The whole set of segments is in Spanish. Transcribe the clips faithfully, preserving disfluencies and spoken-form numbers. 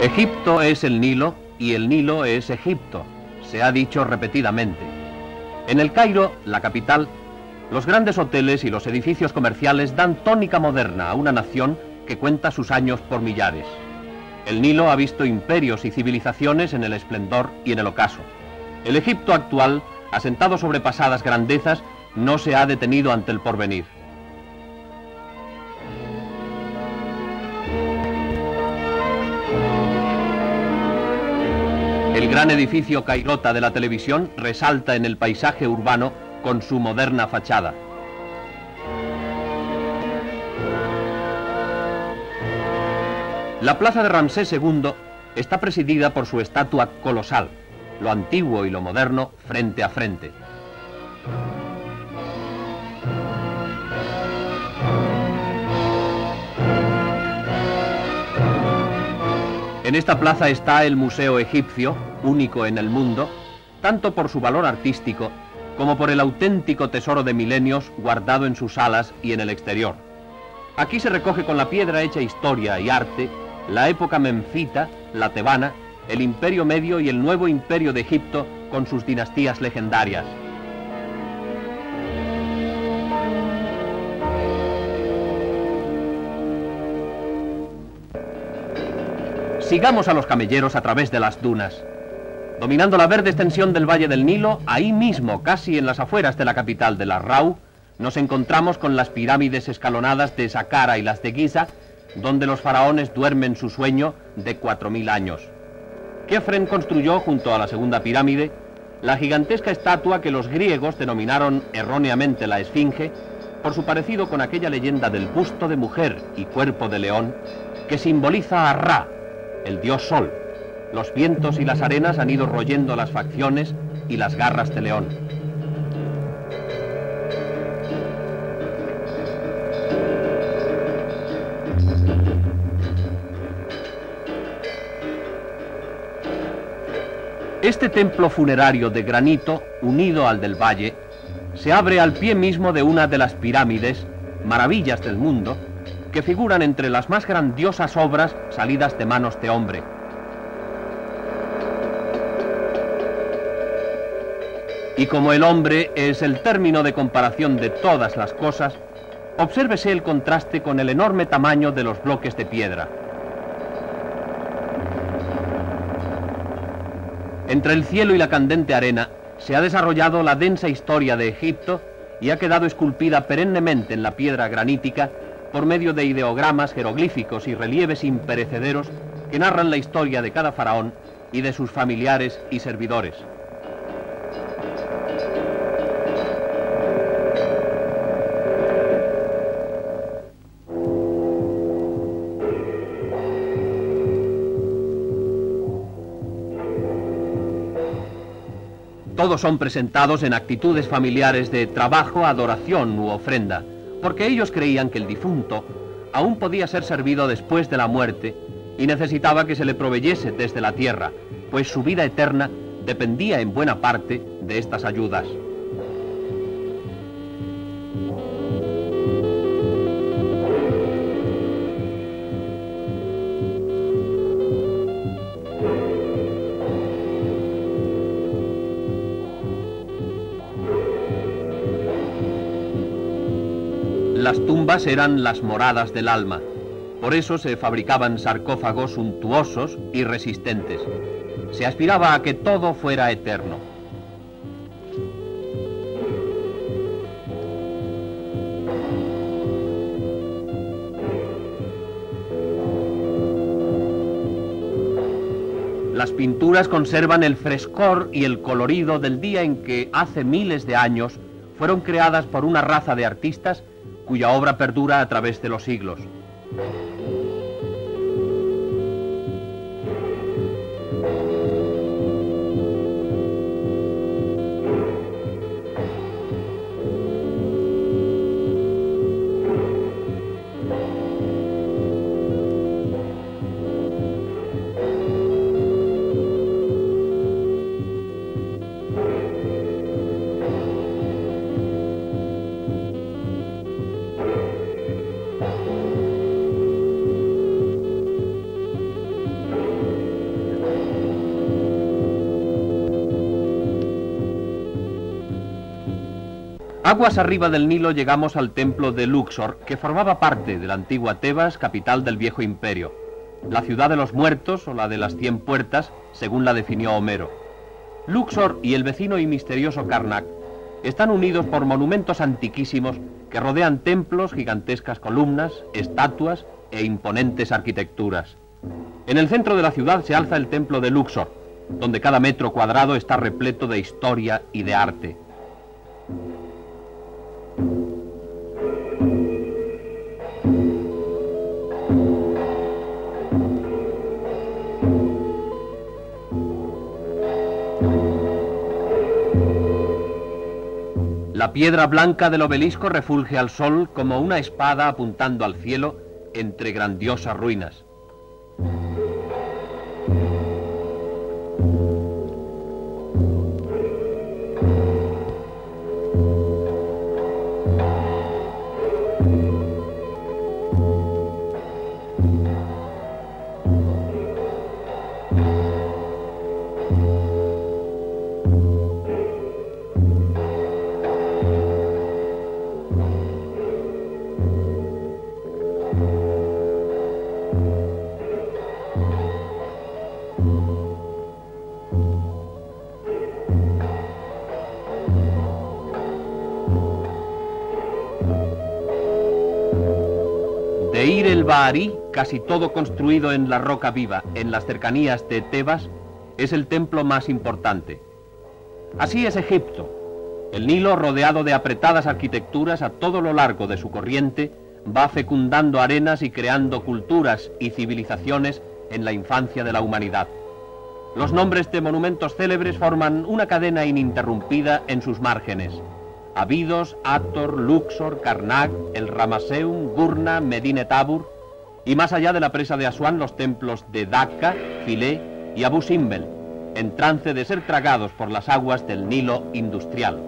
Egipto es el Nilo y el Nilo es Egipto, se ha dicho repetidamente. En el Cairo, la capital, los grandes hoteles y los edificios comerciales dan tónica moderna a una nación que cuenta sus años por millares. El Nilo ha visto imperios y civilizaciones en el esplendor y en el ocaso. El Egipto actual, asentado sobre pasadas grandezas, no se ha detenido ante el porvenir. El gran edificio cairota de la televisión resalta en el paisaje urbano con su moderna fachada. La plaza de Ramsés segundo está presidida por su estatua colosal, lo antiguo y lo moderno frente a frente. En esta plaza está el Museo Egipcio, único en el mundo, tanto por su valor artístico como por el auténtico tesoro de milenios guardado en sus salas y en el exterior. Aquí se recoge con la piedra hecha historia y arte la época menfita, la tebana, el Imperio Medio y el nuevo Imperio de Egipto con sus dinastías legendarias. Sigamos a los camelleros a través de las dunas. Dominando la verde extensión del Valle del Nilo, ahí mismo, casi en las afueras de la capital de la Rau, nos encontramos con las pirámides escalonadas de Saqqara y las de Giza, donde los faraones duermen su sueño de cuatro mil años. Kefren construyó, junto a la segunda pirámide, la gigantesca estatua que los griegos denominaron erróneamente la Esfinge, por su parecido con aquella leyenda del busto de mujer y cuerpo de león, que simboliza a Ra, el dios Sol. Los vientos y las arenas han ido royendo las facciones y las garras de león. Este templo funerario de granito, unido al del valle, se abre al pie mismo de una de las pirámides, maravillas del mundo, que figuran entre las más grandiosas obras salidas de manos de hombre. Y como el hombre es el término de comparación de todas las cosas, obsérvese el contraste con el enorme tamaño de los bloques de piedra. Entre el cielo y la candente arena se ha desarrollado la densa historia de Egipto y ha quedado esculpida perennemente en la piedra granítica por medio de ideogramas, jeroglíficos y relieves imperecederos que narran la historia de cada faraón y de sus familiares y servidores. Todos son presentados en actitudes familiares de trabajo, adoración u ofrenda, porque ellos creían que el difunto aún podía ser servido después de la muerte y necesitaba que se le proveyese desde la tierra, pues su vida eterna dependía en buena parte de estas ayudas. Las tumbas eran las moradas del alma, por eso se fabricaban sarcófagos suntuosos y resistentes. Se aspiraba a que todo fuera eterno. Las pinturas conservan el frescor y el colorido del día en que, hace miles de años, fueron creadas por una raza de artistas cuya obra perdura a través de los siglos. Aguas arriba del Nilo llegamos al templo de Luxor, que formaba parte de la antigua Tebas, capital del viejo imperio. La ciudad de los muertos o la de las cien puertas, según la definió Homero. Luxor y el vecino y misterioso Karnak están unidos por monumentos antiquísimos que rodean templos, gigantescas columnas, estatuas e imponentes arquitecturas. En el centro de la ciudad se alza el templo de Luxor, donde cada metro cuadrado está repleto de historia y de arte. La piedra blanca del obelisco refulge al sol como una espada apuntando al cielo entre grandiosas ruinas. Deir el Baharí, casi todo construido en la roca viva, en las cercanías de Tebas, es el templo más importante. Así es Egipto. El Nilo, rodeado de apretadas arquitecturas a todo lo largo de su corriente, va fecundando arenas y creando culturas y civilizaciones en la infancia de la humanidad. Los nombres de monumentos célebres forman una cadena ininterrumpida en sus márgenes. Abidos, Hathor, Luxor, Karnak, el Ramaseum, Gurna, Medine Tabur, y más allá de la presa de Asuán los templos de Dacca, Filé y Abu Simbel, en trance de ser tragados por las aguas del Nilo industrial.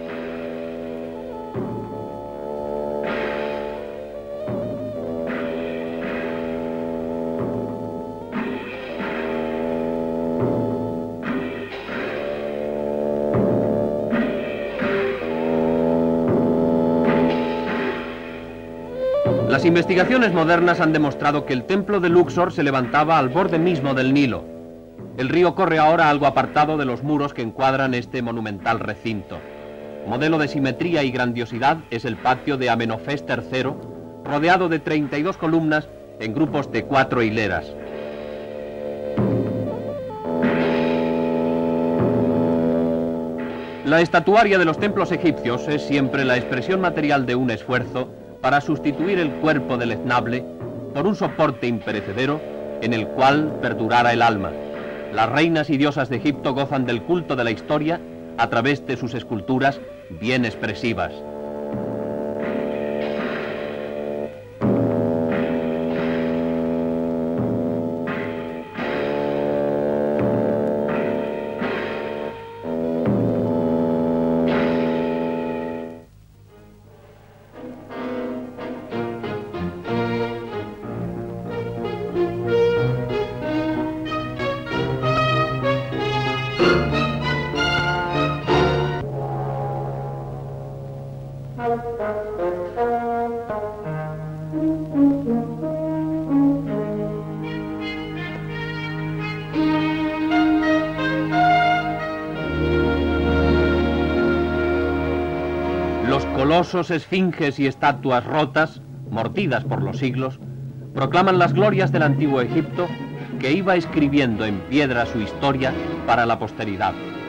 Las investigaciones modernas han demostrado que el templo de Luxor se levantaba al borde mismo del Nilo. El río corre ahora algo apartado de los muros que encuadran este monumental recinto. Modelo de simetría y grandiosidad es el patio de Amenofés tercero, rodeado de treinta y dos columnas en grupos de cuatro hileras. La estatuaria de los templos egipcios es siempre la expresión material de un esfuerzo para sustituir el cuerpo deleznable por un soporte imperecedero en el cual perdurara el alma. Las reinas y diosas de Egipto gozan del culto de la historia a través de sus esculturas bien expresivas. Los colosos, esfinges y estatuas rotas, mordidas por los siglos, proclaman las glorias del antiguo Egipto que iba escribiendo en piedra su historia para la posteridad.